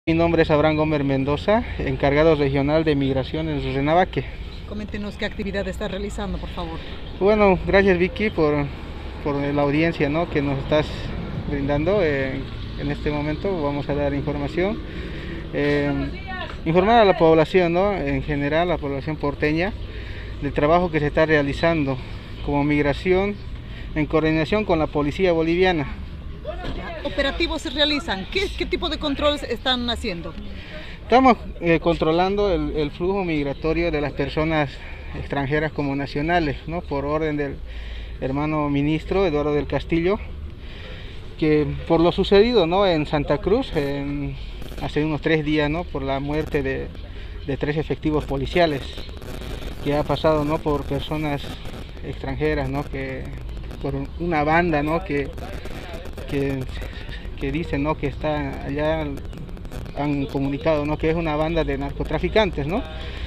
Mi nombre es Abraham Gómez Mendoza, encargado regional de migración en Rurrenabaque. Coméntenos qué actividad está realizando, por favor. Bueno, gracias Vicky por la audiencia, ¿no?, que nos estás brindando. En este momento vamos a dar información. Eh, Informar a la población, ¿no?, en general, la población porteña, del trabajo que se está realizando como migración en coordinación con la policía boliviana. Operativos se realizan. ¿Qué tipo de controles están haciendo? Estamos controlando el flujo migratorio de las personas extranjeras como nacionales, ¿no?, por orden del hermano ministro Eduardo del Castillo, que por lo sucedido, ¿no?, en Santa Cruz hace unos 3 días, ¿no?, por la muerte de 3 efectivos policiales, que ha pasado, ¿no?, por personas extranjeras, ¿no?, que por una banda, ¿no?, que, que dicen, ¿no?, que está allá. Han comunicado, ¿no?, que es una banda de narcotraficantes, ¿no?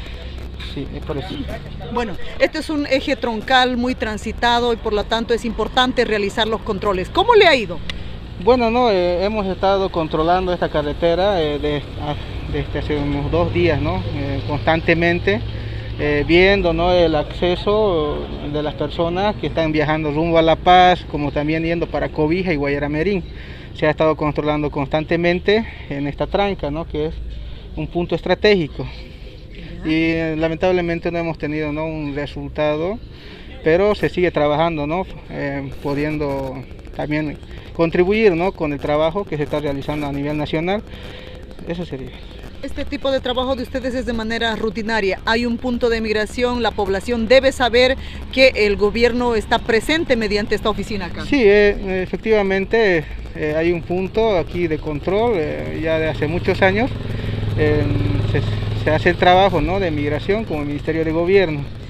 Sí, es por eso. Bueno, este es un eje troncal muy transitado y por lo tanto es importante realizar los controles. ¿Cómo le ha ido? Bueno, no, hemos estado controlando esta carretera desde hace unos 2 días, ¿no? Constantemente, viendo, ¿no?, el acceso de las personas que están viajando rumbo a La Paz, como también yendo para Cobija y Guayaramerín. Se ha estado controlando constantemente en esta tranca, ¿no?, que es un punto estratégico. Y lamentablemente no hemos tenido, ¿no?, un resultado, pero se sigue trabajando, ¿no?, pudiendo también contribuir, ¿no?, con el trabajo que se está realizando a nivel nacional. Eso sería. Este tipo de trabajo de ustedes es de manera rutinaria. Hay un punto de migración, la población debe saber que el gobierno está presente mediante esta oficina acá. Sí, efectivamente hay un punto aquí de control ya de hace muchos años. Se hace el trabajo, ¿no?, de migración como el Ministerio de Gobierno.